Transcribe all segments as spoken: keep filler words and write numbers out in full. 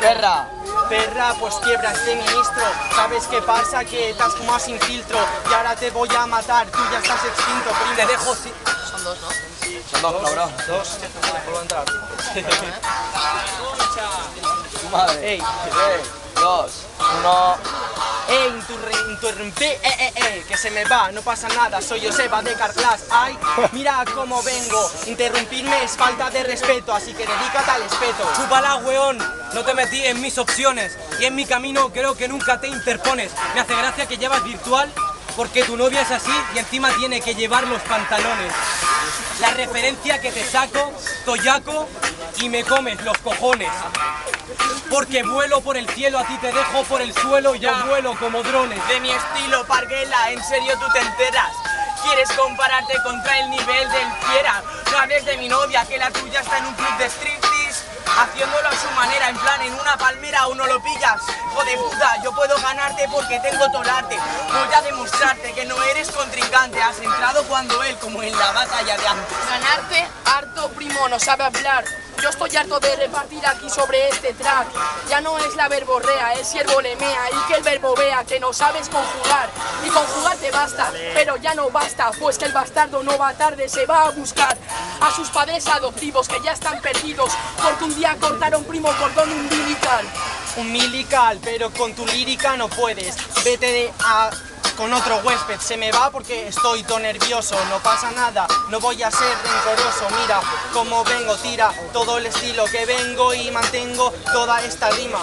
Perra. Perra, pues quiebra este ministro. ¿Sabes qué pasa? Que te has fumado sin filtro y ahora te voy a matar. Tú ya estás extinto, primo. Te dejo si... Son dos, ¿no? Son dos, cabrón. Dos. Vuelvo a entrar. Madre. Ey. Tres, dos, uno. ¡Ey, interrumpí! interrumpí, ¡Eh, eh, eh! ¡Que se me va! No pasa nada, soy Joseba de Carclass. ¡Ay! Mira cómo vengo. Interrumpirme es falta de respeto, así que dedícate al espeto. Chúpala, weón. No te metí en mis opciones. Y en mi camino creo que nunca te interpones. Me hace gracia que llevas virtual porque tu novia es así y encima tiene que llevar los pantalones. La referencia que te saco, toyaco, y me comes los cojones. Porque vuelo por el cielo, a ti te dejo por el suelo, yo vuelo como drones. De mi estilo, Parguela, en serio tú te enteras. ¿Quieres compararte contra el nivel del fiera? No hables de mi novia, que la tuya está en un club de striptease, haciéndolo a su manera, en plan en una palmera o no lo pillas. Hijo de puta, yo puedo ganarte porque tengo tolarte. Voy a demostrarte que no eres contrincante. Has entrado cuando él, como en la batalla de antes. Ganarte, harto, primo, no sabe hablar. Yo estoy harto de repartir aquí sobre este track. Ya no es la verborrea, el siervo lemea. Y que el verbo vea que no sabes conjugar. Y conjugar te basta, pero ya no basta. Pues que el bastardo no va tarde, se va a buscar a sus padres adoptivos que ya están perdidos porque un día cortaron primo cordón umbilical. Umbilical, pero con tu lírica no puedes. Vete de a... con otro huésped, se me va porque estoy todo nervioso. No pasa nada, no voy a ser rencoroso. Mira cómo vengo, tira todo el estilo que vengo y mantengo toda esta rima.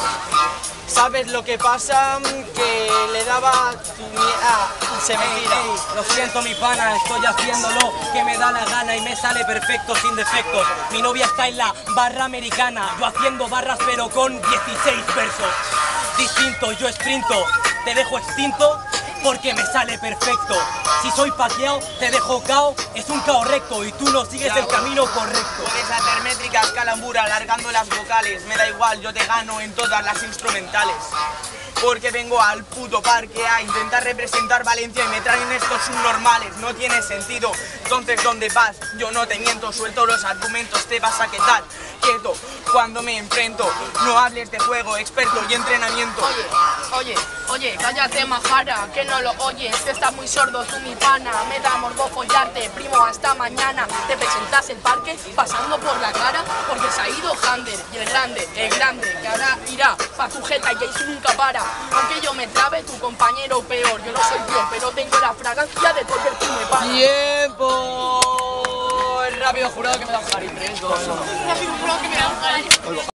¿Sabes lo que pasa? Que le daba... Ah, se me tira. Ey, ey, lo siento mi pana, estoy haciéndolo que me da la gana y me sale perfecto sin defectos. Mi novia está en la barra americana, yo haciendo barras pero con dieciséis versos. Distinto, yo sprinto, te dejo extinto porque me sale perfecto. Si soy paqueado, te dejo cao, es un cao recto y tú no sigues el camino correcto. Puedes hacer métricas calambura alargando las vocales. Me da igual, yo te gano en todas las instrumentales. Porque vengo al puto parque a intentar representar Valencia y me traen estos subnormales. No tiene sentido, entonces ¿dónde vas? Yo no te miento, suelto los argumentos, te vas a quedar quieto cuando me enfrento. No hables de juego, experto y entrenamiento. Oye, oye, oye, cállate majara, que no lo oyes, que estás muy sordo tú mi pana. Me da morbo follarte, primo, hasta mañana. Te presentas el parque pasando por la cara porque se ha ido Hander y el grande, el grande, que ahora irá pa' tu jeta y Jason nunca para. Aunque yo me trabe, tu compañero peor. Yo no soy Dios, pero tengo la fragancia de poder tú me pagas. ¡Tiempo! El rápido jurado que me da un jari. tres, dos, uno. Rápido, juro que me da un jari.